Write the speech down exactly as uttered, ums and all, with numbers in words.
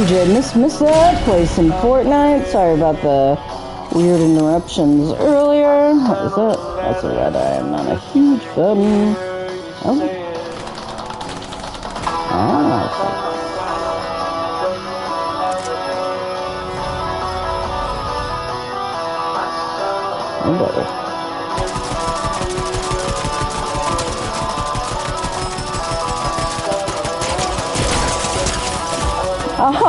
M J Miss Missa play some Fortnite. Sorry about the weird interruptions earlier. What is that? That's a red eye. I'm not a huge fan. Oh. Ah. Oh, better.